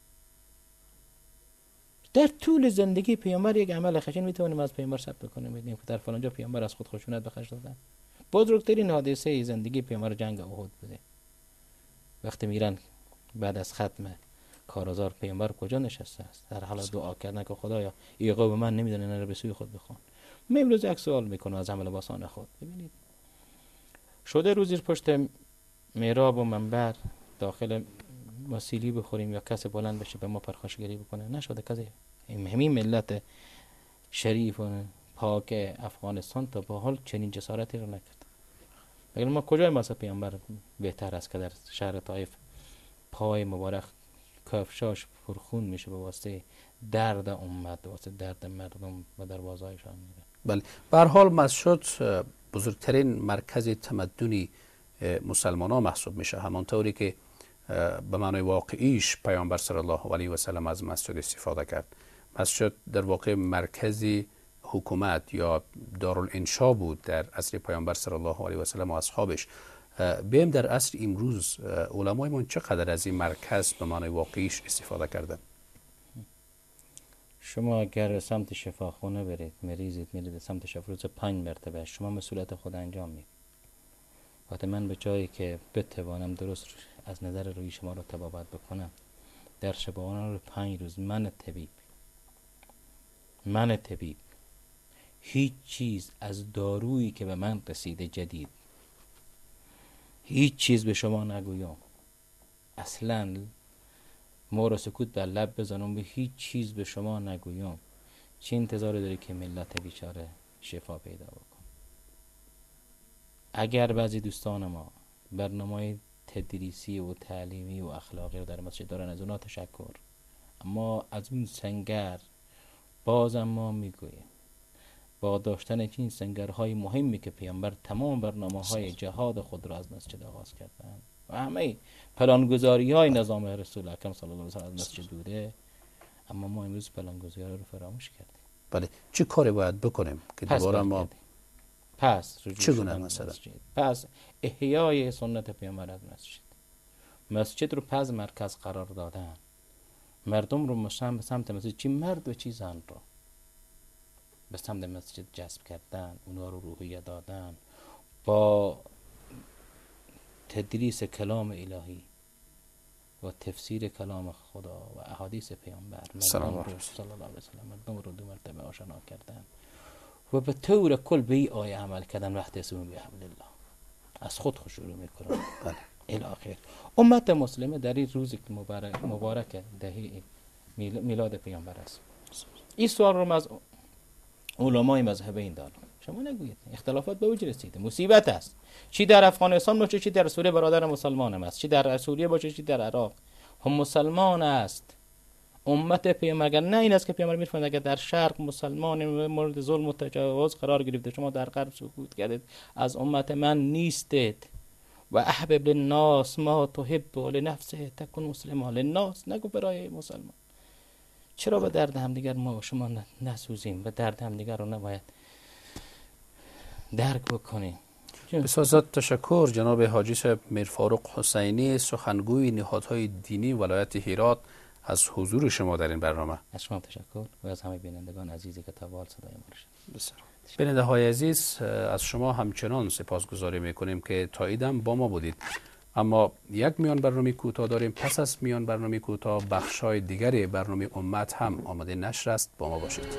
Speaker 3: در طول زندگی پیامبر یک عمل خشن میتونیم از پیامبر ثبت کنیم، ببینیم که در فلان جا پیامبر از خود خشونت به خرج دادن. بزرگترین حادثه زندگی پیامبر جنگ احد بوده. وقتی میرن بعد از ختم کارزار پیامبر کجا نشسته است؟ در حال دعا کردن که خدایا این قوم من نمیدونه نه به سوی خود بخوان. من امروز یک سوال میکنم از عمل لباسان خود. ببینید شده روزی پشت محراب و منبر داخل وسیلی بخوریم یا کسی بلند بشه به ما پرخاشگری بکنه؟ نشده. کسی همین ملت شریف و پاک افغانستان تا به حال چنین جسارتی رو نکرد. اگر ما کجای واسه پیامبر بهتر است که در شهر طائف پای مبارک کفشاش پرخون میشه به واسطه درد امت، به واسطه درد مردم و دروازه‌هایشان میره.
Speaker 1: بله. به هر حال مسجد بزرگترین مرکز تمدنی مسلمانان محسوب میشه، همانطوری که به معنای واقعیش پیامبر صلی الله علیه و سلم از مسجد استفاده کرد. مسجد در واقع مرکزی حکومت یا دارالانشا بود در عصر پیامبر صلی الله علیه و سلم و اصحابش، بیم در عصر امروز علمایمون چقدر از این مرکز به معنای واقعیش استفاده کردن؟
Speaker 3: شما اگر سمت شفاخانه برید، مریضید میرید سمت شفا، روز 5 مرتبه شما مسئولیت خود انجام میدید. وقتی من به جایی که بتوانم درست از نظر روی شما رو طبابت بکنم، در شبانه رو 5 روز من طبیب هیچ چیز از دارویی که به من رسیده جدید، هیچ چیز به شما نگویم، اصلا ما رو سکوت بر لب بزنم، به هیچ چیز به شما نگویم، چه انتظاری داری که ملت بیچاره شفا پیدا بکن؟ اگر بعضی دوستان ما برنامه تدریسی و تعلیمی و اخلاقی رو در مسجد دارن، از اونا تشکر، اما از اون سنگر بازم ما میگوییم با داشتن این سنگرهای مهمی که پیامبر تمام برنامه‌های جهاد خود را از مسجد آغاز کردند و همه پلانگذاری‌های نظام رسول اکرم صلی الله علیه و آله از مسجد بوده، اما ما امروز پلانگذاری رو فراموش کردیم.
Speaker 1: بله، چه کاری باید بکنیم که دوباره ما چگونه مثلا
Speaker 3: پس احیای سنت پیامبر از مسجد رو پس مرکز قرار دادن، مردم رو مشام به سمت مسجد، چی مرد و چی زن رو به سمت مسجد جذب کردن، اونا رو روحیه دادن با تدریس کلام الهی و تفسیر کلام خدا و احادیث پیامبر صلی الله علیه و سلم، مردم رو 2 مرتبه آشنا کردن و به طور کل به این آیه عمل کردن. وقتی اسم بحبل الله از خود خشوع میکنن الی آخر. امت مسلمه در این روز مبارک دهه میلاد پیامبر است. این سوال رو از علمای مذهبین دارم، شما نگویید. اختلافات به وجود رسیده، مصیبت است، چی در افغانستان باشه، چی در سوریه برادر مسلمان هم است، چی در سوریه باشه، چی در عراق هم مسلمان است. امت پیامبر نه این است که پیامبر میفرماید اگر در شرق مسلمان مورد ظلم و تجاوز قرار گرفته، شما در غرب سکوت کردید، از امت من نیستید. و احبب للناس ما تحب لنفسه تکن مسلما للناس، نگو برای مسلمان. چرا به درد همدیگر ما و شما نسوزیم؟ به درد همدیگر رو نباید درک بکنیم.
Speaker 1: بسیار تشکر جناب حاجی صاحب میر فاروق حسینی، سخنگوی نهادهای دینی ولایت هرات، از حضور شما در این برنامه.
Speaker 3: از شما تشکر و از همه بینندگان عزیزی که تا به حال صدای ما رو شنیدند.
Speaker 1: بیننده های عزیز، از شما همچنان سپاسگزاری میکنیم که تا ایدم با ما بودید. اما یک میان برنامه کوتاه داریم. پس از میان برنامه کوتاه بخش‌های دیگری برنامه امت هم آماده نشر است. با ما باشید.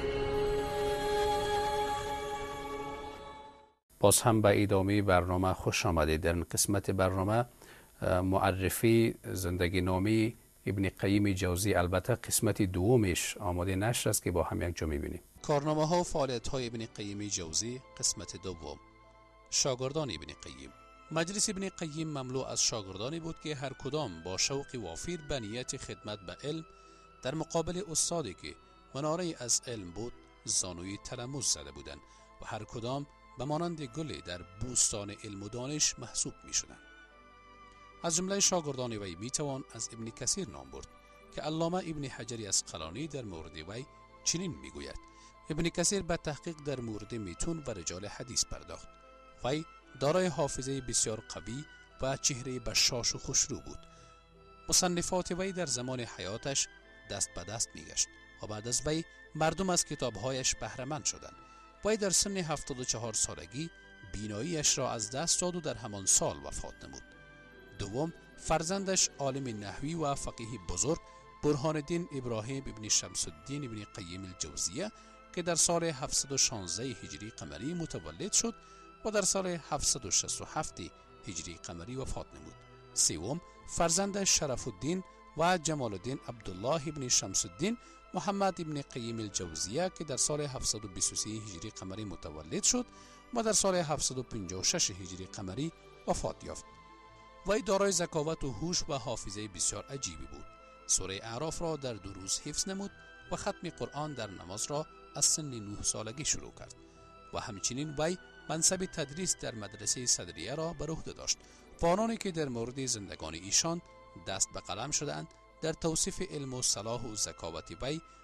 Speaker 1: باز هم به ادامه برنامه خوش آمدید. در این قسمت برنامه معرفی زندگی نامه ابن قیم جوزی، البته قسمت دومش آماده نشر است که با هم یک جا می‌بینیم. کارنامه ها و فعالیت های ابن قیم جوزی، قسمت دوم. شاگردان ابن قیم. مجلس ابن قیم مملو از شاگردانی بود که هر کدام با شوق وافر به نیت خدمت به علم در مقابل استادی که مناره از علم بود زانوی تلمذ زده بودند و هر کدام به مانند گل در بوستان علم و دانش محسوب می شدند. از جمله شاگردان وی می توان از ابن کثیر نام برد که علامه ابن حجر اسقلانی در مورد وی چنین می گوید: ابن کثیر به تحقیق در مورد متون و رجال حدیث پرداخت. وی دارای حافظه بسیار قوی و چهره بشاش و خوشرو بود. مصنفات وی در زمان حیاتش دست به دست می گشت و بعد از وی مردم از کتابهایش بهره مند شدند. وی در سن 74 سالگی بیناییش را از دست داد و در همان سال وفات نمود. دوم، فرزندش عالم نحوی و فقیه بزرگ برهان الدین ابراهیم ابن شمس الدین ابن قیم الجوزیه که در سال 716 هجری قمری متولد شد و در سال 767 هجری قمری وفات نمود. سوم، فرزندش شرف الدین و جمال الدین عبدالله ابن شمس الدین محمد ابن قیم الجوزیه که در سال 723 هجری قمری متولد شد و در سال 756 هجری قمری وفات یافت. وی دارای ذکاوت و هوش و حافظه بسیار عجیبی بود. سوره اعراف را در 2 روز حفظ نمود و ختم قرآن در نماز را از سن 9 سالگی شروع کرد و همچنین وی منصب تدریس در مدرسه صدریه را بر عهده داشت. آنانی که در مورد زندگانی ایشان دست به قلم شدند در توصیف علم و صلاح و ذکاوت وی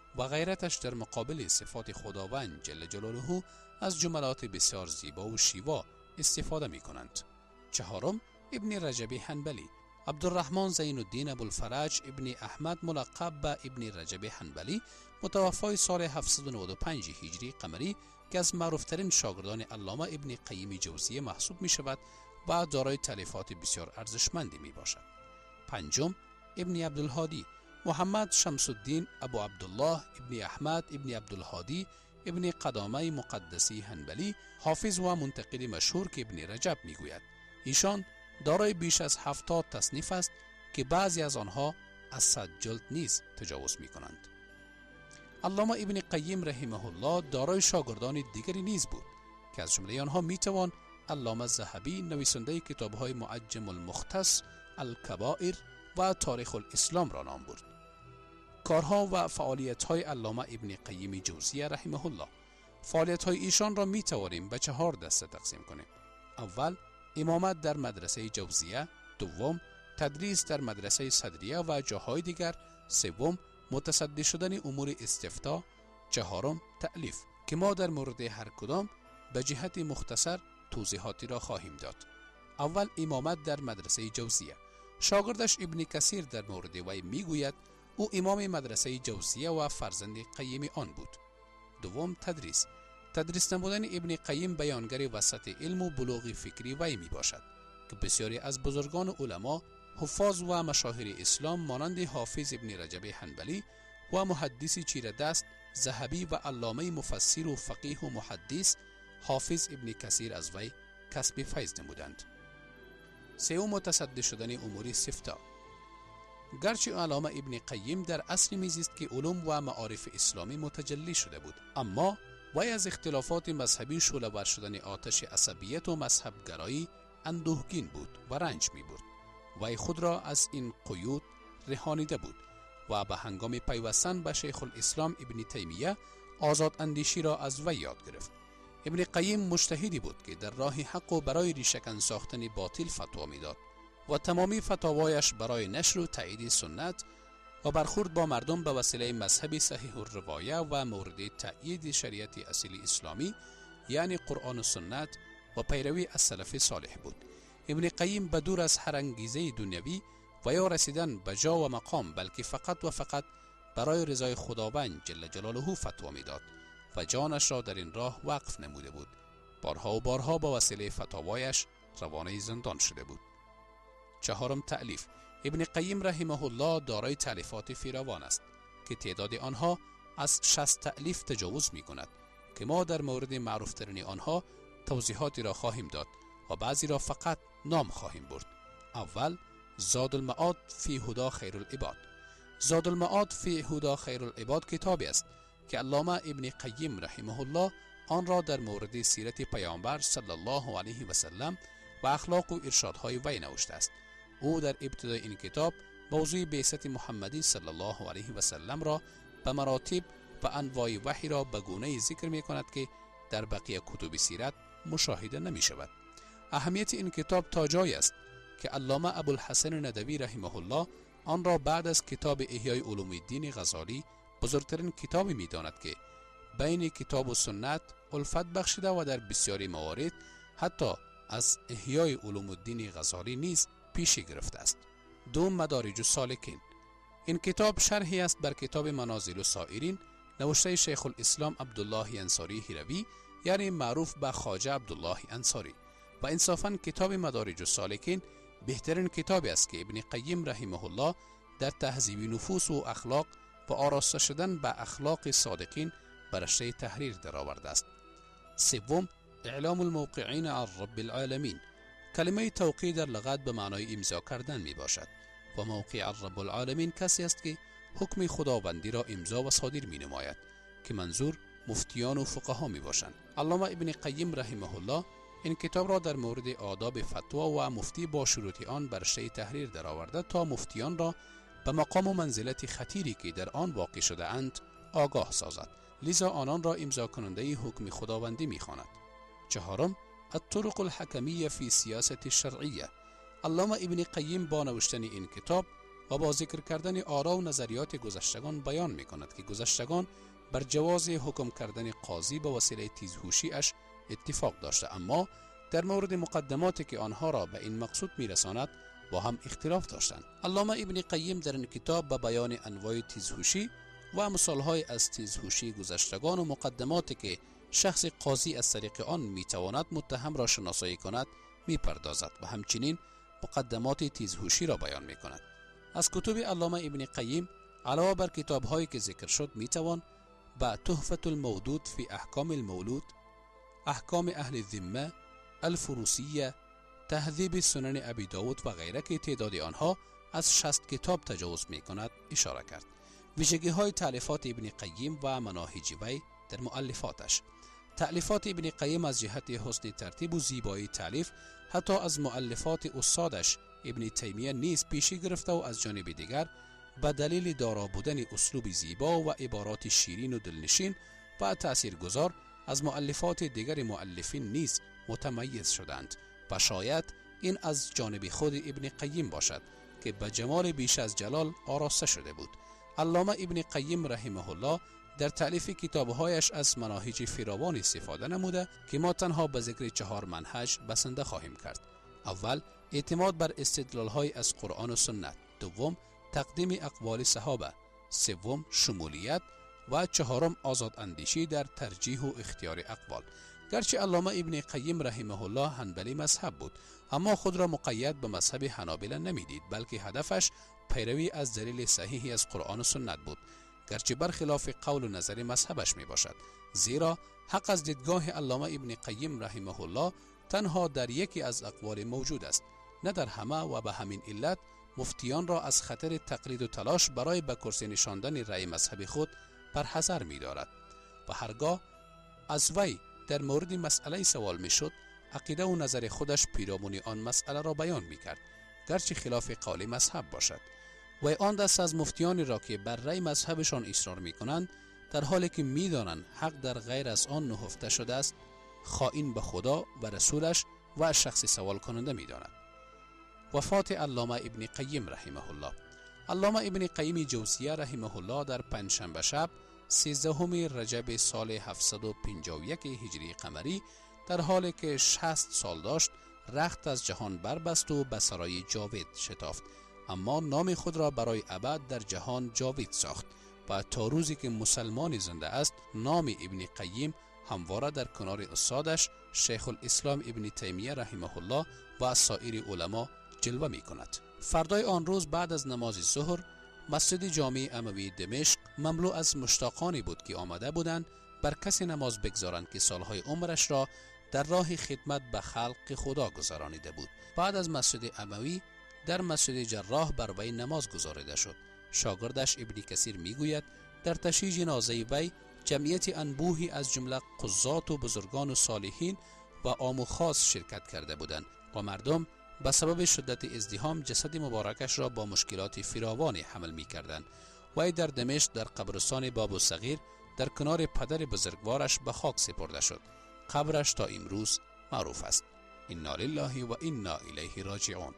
Speaker 1: و غیرتش در مقابل صفات خداوند جل جلاله از جملات بسیار زیبا و شیوا استفاده می کنند. چهارم، ابن رجب حنبلی. عبدالرحمن زین الدین ابوالفرج ابن احمد ملقب به ابن رجب حنبلی، متوفای سال 795 هجری قمری، که از معروفترین شاگردان علامه ابن قیم جوزیه محسوب می شود و دارای تالیفات بسیار ارزشمندی می باشد. پنجم، ابن عبدالهادی. محمد شمس الدین ابو عبدالله ابن احمد ابن عبدالهادی ابن قدامه مقدسی حنبلی، حافظ و منتقد مشهور که ابن رجب می گوید. ایشان دارای بیش از 70 تصنیف است که بعضی از آنها از 100 جلد نیز تجاوز می کنند. علامه ابن قیم رحمه الله دارای شاگردان دیگری نیز بود که از جمله آنها می توان علامه ذهبی نویسنده کتاب‌های معجم المختص، الکبائر و تاریخ الاسلام را نام برد. کارها و فعالیت‌های علامه ابن قیم جوزیه رحمه الله. فعالیت‌های ایشان را می توانیم به 4 دسته تقسیم کنیم. اول، امامت در مدرسه جوزیه. دوم، تدریس در مدرسه صدریه و جاهای دیگر. سوم، متصدی شدن امور استفتاء. چهارم، تألیف که ما در مورد هر کدام به جهت مختصر توضیحاتی را خواهیم داد. اول، امامت در مدرسه جوزیه. شاگردش ابن کثیر در مورد وی میگوید او امام مدرسه جوزیه و فرزند قیم آن بود. دوم، تدریس نمودن ابن قیم بیانگر وسط علم و بلوغ فکری وی می باشد که بسیاری از بزرگان علما، حفاظ و مشاهیر اسلام مانند حافظ ابن رجب حنبلی و محدث چیره دست ذهبی و علامه مفسر و فقیه و محدث حافظ ابن کثیر از وی کسب فیض نمودند. سوم، متصدی شدن امور استفتاء. گرچه علامه ابن قیم در عصر میزیست که علوم و معارف اسلامی متجلی شده بود، اما وی از اختلافات مذهبی شعله‌ور شدن آتش عصبیت و مذهب گرایی اندوهگین بود و رنج می برد. وی خود را از این قیود رهانیده بود و به هنگام پیوستن به شیخ الاسلام ابن تیمیه آزاد اندیشی را از وی یاد گرفت. ابن قیم مجتهدی بود که در راه حق و برای ریشه‌کن ساختن باطل فتوا میداد و تمامی فتاوایش برای نشر و تایید سنت و برخورد با مردم به وسیله مذهب صحیح الروایه و مورد تأیید شریعت اصیل اسلامی یعنی قرآن و سنت و پیروی از سلف صالح بود. ابن قیم بدور از هر انگیزه دنیوی و یا رسیدن به جا و مقام، بلکه فقط و فقط برای رضای خداوند جل جلاله فتوا میداد و جانش را در این راه وقف نموده بود. بارها و بارها با وسیله فتاوایش روانه زندان شده بود. چهارم، تألیف. ابن قیم رحمه الله دارای تألیفات فراوان است که تعداد آنها از 60 تألیف تجاوز می کند که ما در مورد معروفترین آنها توضیحاتی را خواهیم داد و بعضی را فقط نام خواهیم برد. اول، زاد المعاد فی هدی خیر العباد. زاد المعاد فی هدی خیر العباد کتابی است که علامه ابن قیم رحمه الله آن را در مورد سیرت پیامبر صلی الله علیه و سلم و اخلاق و ارشادهای وی نوشته است. او در ابتدای این کتاب موضوع بعثت محمدی صلی الله علیه و سلم را به مراتب و انواع وحی را به گونه‌ای ذکر می کند که در بقیه کتب سیرت مشاهده نمی شود. اهمیت این کتاب تا جای است که علامه ابوالحسن ندوی رحمه الله آن را بعد از کتاب احیای علوم الدین غزالی بزرگترین کتابی می داند که بین کتاب و سنت الفت بخشیده و در بسیاری موارد حتی از احیای علوم الدین غزالی نیز پیشی گرفته است. دوم، مدارج السالکین. این کتاب شرحی است بر کتاب منازل السائرین نوشته شیخ الاسلام عبدالله انصاری هروی یعنی معروف به خواجه عبدالله انصاری و انصافاً کتاب مدارج السالکین بهترین کتابی است که ابن قیم رحمه الله در تهذیب نفوس و اخلاق و آراسته شدن به اخلاق صادقین بر رشته تحریر درآورده است. سوم، اعلام الموقعین عن رب العالمین. کلمه توقیع در لغت به معنای امضا کردن می باشد و موقع رب العالمین کسی است که حکم خداوندی را امضا و صادر می نماید که منظور مفتیان و فقها می باشند. علامه ابن قیم رحمه الله این کتاب را در مورد آداب فتوا و مفتی با شروط آن بر رشته تحریر درآورده تا مفتیان را به مقام و منزلت خطیری که در آن واقع شده اند آگاه سازد، لذا آنان را امضا کننده حکم خداوندی می خواند. چهارم، الطرق الحکمیه فی سیاست الشرعیه. علامه ابن قیم با نوشتن این کتاب و با ذکر کردن آرا و نظریات گذشتگان بیان می کند که گذشتگان بر جواز حکم کردن قاضی به وسیله تیزهوشی اش اتفاق داشته، اما در مورد مقدماتی که آنها را به این مقصود می رساند با هم اختلاف داشتند. علامه ابن قیم در این کتاب به بیان انواع تیزهوشی و مثالهای از تیزهوشی گذشتگان و مقدماتی که شخص قاضی از طریق آن می تواند متهم را شناسایی کند می پردازد و همچنین مقدمات تیزهوشی را بیان می کند. از کتب علامه ابن قیم علاوه بر کتاب‌هایی که ذکر شد می توان با تحفة المودود فی احکام المولود، احکام اهل الذمه، الفروسیه، تهذیب سنن ابی داود و غیره که تعداد آنها از 60 کتاب تجاوز می کند اشاره کرد. ویژگی های تألیفات ابن قیم و مناهج وی در مؤلفاتش. تألیفات ابن قیم از جهت حسن ترتیب و زیبایی تألیف حتی از مؤلفات استادش ابن تیمیه نیز پیشی گرفته و از جانب دیگر به دلیل دارا بودن اسلوب زیبا و عبارات شیرین و دلنشین و تأثیرگذار از مؤلفات دیگر مؤلفین نیز متمیز شدند و شاید این از جانب خود ابن قیم باشد که به جمال بیش از جلال آراسته شده بود. علامه ابن قیم رحمه الله در تألیف کتابهایش از مناهج فراوان استفاده نموده که ما تنها به ذکر 4 منهج بسنده خواهیم کرد. اول، اعتماد بر استدلال‌های از قرآن و سنت. دوم، تقدیم اقوال صحابه. سوم، شمولیت. و چهارم، آزاد اندیشی در ترجیح و اختیار اقوال. گرچه علامه ابن قیم رحمه الله حنبلی مذهب بود، اما خود را مقید به مذهب حنابلة نمیدید، بلکه هدفش پیروی از دلیل صحیحی از قرآن و سنت بود، گرچه برخلاف قول و نظر مذهبش می باشد. زیرا حق از دیدگاه علامه ابن قیم رحمه الله تنها در یکی از اقوال موجود است، نه در همه، و به همین علت مفتیان را از خطر تقلید و تلاش برای به کرسی نشاندن رأی مذهب خود برحذر می دارد و هرگاه از وی در مورد مسئله سوال می شد، عقیده و نظر خودش پیرامون آن مسئله را بیان می کرد، گرچه خلاف قول مذهب باشد. و آن دست از مفتیانی را که بر رأی مذهبشان اصرار می کنند، در حالی که می دانند حق در غیر از آن نهفته شده است، خائن به خدا و رسولش و شخص سوال کننده می داند. وفات علامه ابن قیم رحمه الله. علامه ابن قیم جوزیه رحمه الله در پنجشنبه شب 13 رجب سال 751 هجری قمری در حالی که 60 سال داشت رخت از جهان بربست و به سرای جاوید شتافت، اما نام خود را برای ابد در جهان جاوید ساخت و تا روزی که مسلمان زنده است نام ابن قیم همواره در کنار استادش شیخ الاسلام ابن تیمیه رحمه الله و سایر علما جلوه می کند. فردای آن روز بعد از نماز ظهر مسجد جامع اموی دمشق مملو از مشتاقانی بود که آمده بودند بر کسی نماز بگذارند که سالهای عمرش را در راه خدمت به خلق خدا گذرانیده بود. بعد از مسجد اموی در مسجد جراح بر وی نماز گذارده شد. شاگردش ابن کثیر میگوید در تشییع جنازه وی جمعیت انبوهی از جمله قضات و بزرگان و صالحین و عام و خاص شرکت کرده بودند و مردم به سبب شدت ازدحام جسد مبارکش را با مشکلات فراوانی حمل می کردند. وی در دمشق در قبرستان باب الصغیر در کنار پدر بزرگوارش به خاک سپرده شد. قبرش تا امروز معروف است. انا لله و انا الیه راجعون.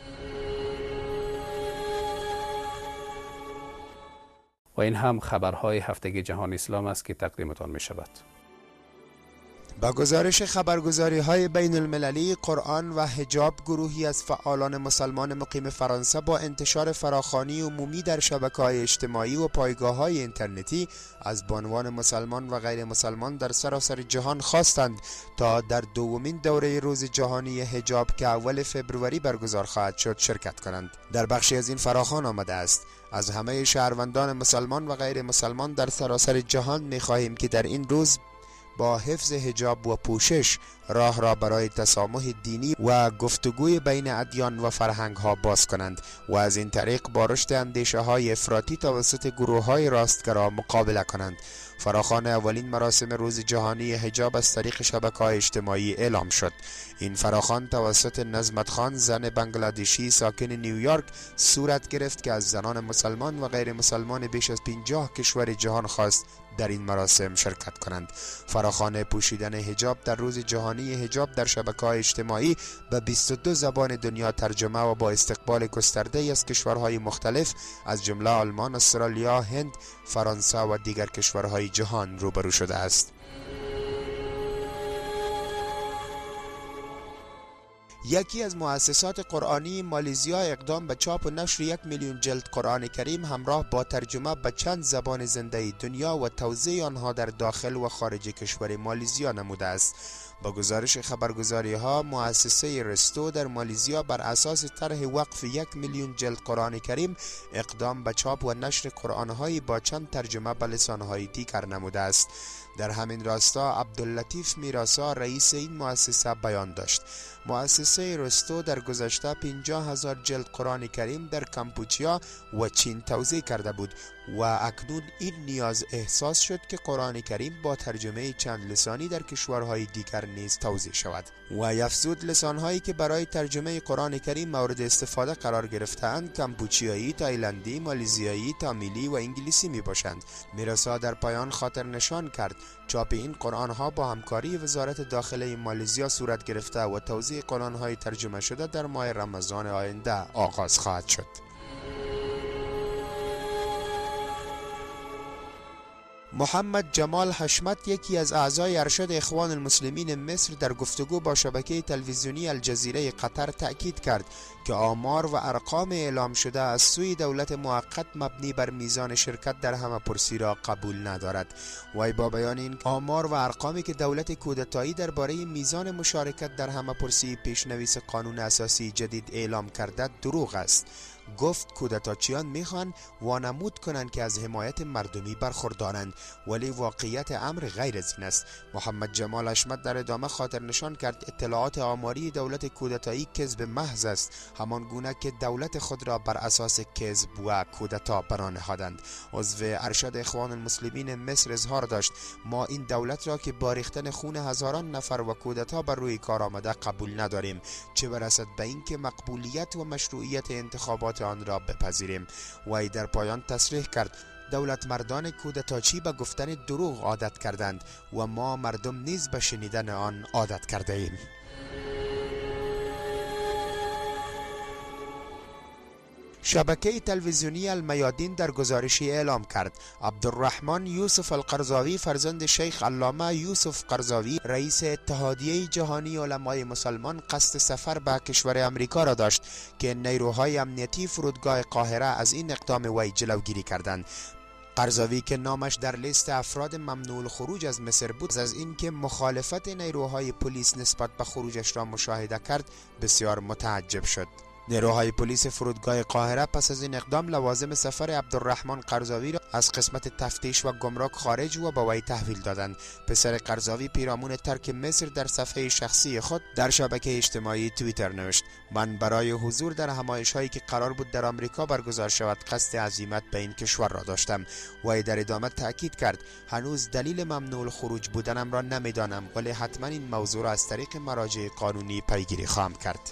Speaker 1: و این هم خبرهای هفتگی جهان اسلام است که تقدیمتان می شود.
Speaker 2: با گزارش خبرگزاری‌های بین المللی، قرآن و حجاب گروهی از فعالان مسلمان مقیم فرانسه با انتشار فراخوانی عمومی در شبکه‌های اجتماعی و پایگاه‌های اینترنتی از بانوان مسلمان و غیر مسلمان در سراسر جهان خواستند تا در دومین دوره روز جهانی حجاب که اول فبروری برگزار خواهد شد شرکت کنند. در بخشی از این فراخوان آمده است: از همه شهروندان مسلمان و غیر مسلمان در سراسر جهان می‌خواهیم که در این روز با حفظ حجاب و پوشش راه را برای تسامح دینی و گفتگوی بین ادیان و فرهنگ ها باز کنند و از این طریق با رشد اندیشه های افراطی توسط گروه های راستگرا مقابله کنند. فراخوان اولین مراسم روز جهانی حجاب از طریق شبکه‌های اجتماعی اعلام شد. این فراخوان توسط نظمت خان، زن بنگلادشی ساکن نیویورک صورت گرفت که از زنان مسلمان و غیر مسلمان بیش از 50 کشور جهان خواست در این مراسم شرکت کنند. فراخوان پوشیدن حجاب در روز جهانی حجاب در شبکه‌های اجتماعی به 22 زبان دنیا ترجمه و با استقبال گسترده‌ای از کشورهای مختلف از جمله آلمان، استرالیا، هند، فرانسه و دیگر کشورهای جهان روبرو شده است. یکی از مؤسسات قرآنی مالزیا اقدام به چاپ و نشر 1 میلیون جلد قرآن کریم همراه با ترجمه به چند زبان زنده دنیا و توزیع آنها در داخل و خارج کشور مالزیا نموده است. با گزارش خبرگزاری ها، مؤسسه رستو در مالزیا بر اساس طرح وقف 1 میلیون جلد قرآن کریم اقدام به چاپ و نشر قرآن‌هایی با چند ترجمه به لسان‌های دیگر نموده است. در همین راستا عبداللطیف میراسا رئیس این مؤسسه بیان داشت. مؤسسه رستو در گذشته 50,000 جلد قرآن کریم در کامپوچیا و چین توزیع کرده بود و اکنون این نیاز احساس شد که قرآن کریم با ترجمه چند لسانی در کشورهای دیگر نیز توزیع شود و افزود لسانهایی که برای ترجمه قرآن کریم مورد استفاده قرار گرفته‌اند کامپوچیایی، تایلندی، مالزیایی، تامیلی و انگلیسی می باشند. میراسا در پایان خاطر نشان کرد چاپ این قرآن ها با همکاری وزارت داخله مالزیا صورت گرفته و توزیع قرآن های ترجمه شده در ماه رمضان آینده آغاز خواهد شد. محمد جمال حشمت، یکی از اعضای ارشد اخوان المسلمین مصر، در گفتگو با شبکه تلویزیونی الجزیره قطر تأکید کرد که آمار و ارقام اعلام شده از سوی دولت موقت مبنی بر میزان شرکت در همه‌پرسی را قبول ندارد. وی با بیان این آمار و ارقامی که دولت کودتایی درباره میزان مشارکت در همه‌پرسی پیشنویس قانون اساسی جدید اعلام کرده دروغ است. گفت کودتاچیان میخوان وانمود کنند که از حمایت مردمی برخوردارند، ولی واقعیت امر غیر از این است. محمد جمال حشمت در ادامه خاطر نشان کرد اطلاعات آماری دولت کودتایی کذب محض است، همان گونه که دولت خود را بر اساس کذب و کودتا برانهادند. عضو ارشد اخوان المسلمین مصر اظهار داشت ما این دولت را که با ریختن خون هزاران نفر و کودتا بر روی کار آمده قبول نداریم، چه برسد به اینکه مقبولیت و مشروعیت انتخابات آن را بپذیریم. وی در پایان تصریح کرد دولت مردان کودتاچی به گفتن دروغ عادت کردند و ما مردم نیز به شنیدن آن عادت کرده ایم. شبکه تلویزیونی المیادین در گزارشی اعلام کرد عبدالرحمن یوسف القرضاوی، فرزند شیخ علامه یوسف قرضاوی رئیس اتحادیه جهانی علمای مسلمان، قصد سفر به کشور امریکا را داشت که نیروهای امنیتی فرودگاه قاهره از این اقدام وی جلوگیری کردند. قرضاوی که نامش در لیست افراد ممنوع الخروج از مصر بود، از اینکه مخالفت نیروهای پلیس نسبت به خروجش را مشاهده کرد بسیار متعجب شد. نیروهای پلیس فرودگاه قاهره پس از این اقدام لوازم سفر عبدالرحمن قرضاوی را از قسمت تفتیش و گمرک خارج و به وی تحویل دادند. پسر قرضاوی پیرامون ترک مصر در صفحه شخصی خود در شبکه اجتماعی توییتر نوشت من برای حضور در همایش‌هایی که قرار بود در آمریکا برگزار شود قصد عزیمت به این کشور را داشتم. وی در ادامه تاکید کرد هنوز دلیل ممنوع الخروج بودنم را نمیدانم، ولی حتما این موضوع را از طریق مراجع قانونی پیگیری خواهم کرد.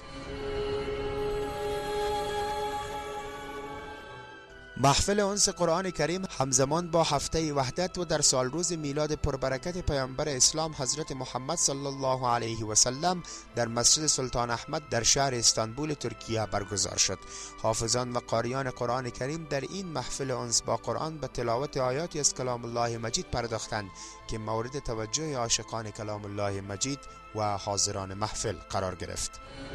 Speaker 2: محفل انس قرآن کریم همزمان با هفته وحدت و در سال روز میلاد پربرکت پیامبر اسلام حضرت محمد صلی الله علیه و سلم در مسجد سلطان احمد در شهر استانبول ترکیه برگزار شد. حافظان و قاریان قرآن کریم در این محفل انس با قرآن به تلاوت آیاتی از کلام الله مجید پرداختند که مورد توجه عاشقان کلام الله مجید و حاضران محفل قرار گرفت.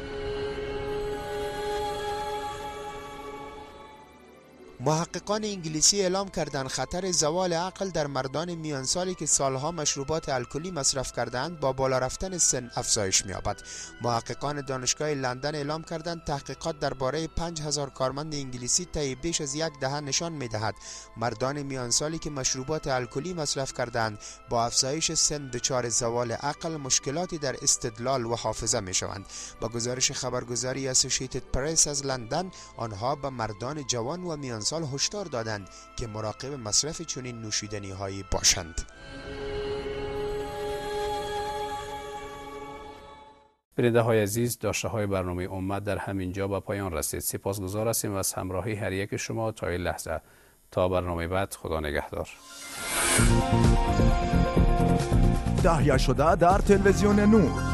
Speaker 2: محققان انگلیسی اعلام کردند خطر زوال عقل در مردان میان سالی که سالها مشروبات الکلی مصرف کردند با بالا رفتن سن افزایش می‌یابد. محققان دانشگاه لندن اعلام کردند تحقیقات درباره 5000 کارمند انگلیسی طی بیش از یک دهه نشان می‌دهد مردان میان سالی که مشروبات الکلی مصرف کردند با افزایش سن دچار زوال عقل، مشکلاتی در استدلال و حافظه می‌شوند. با گزارش خبرگزاری اسوسییتد پرس از لندن، آنها به مردان جوان و میان امسال هشدار دادند که مراقب مصرف چنین نوشیدنی هایی باشند.
Speaker 1: بیننده های عزیز، داشته های برنامه امت در همین جا به پایان رسید. سپاسگزار هستیم از همراهی هر یک شما تا این لحظه. تا برنامه بعد، خدا نگهدار.
Speaker 4: تهیه شده در تلویزیون نور.